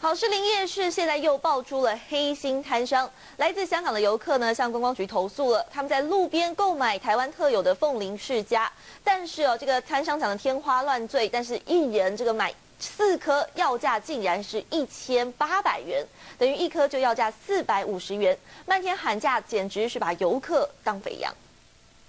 好，士林夜市现在又爆出了黑心摊商，来自香港的游客呢向观光局投诉了，他们在路边购买台湾特有的凤梨世家，但是这个摊商讲的天花乱坠，但是一人这个买4颗要价竟然是1800元，等于1颗就要价450元，漫天喊价，简直是把游客当肥羊。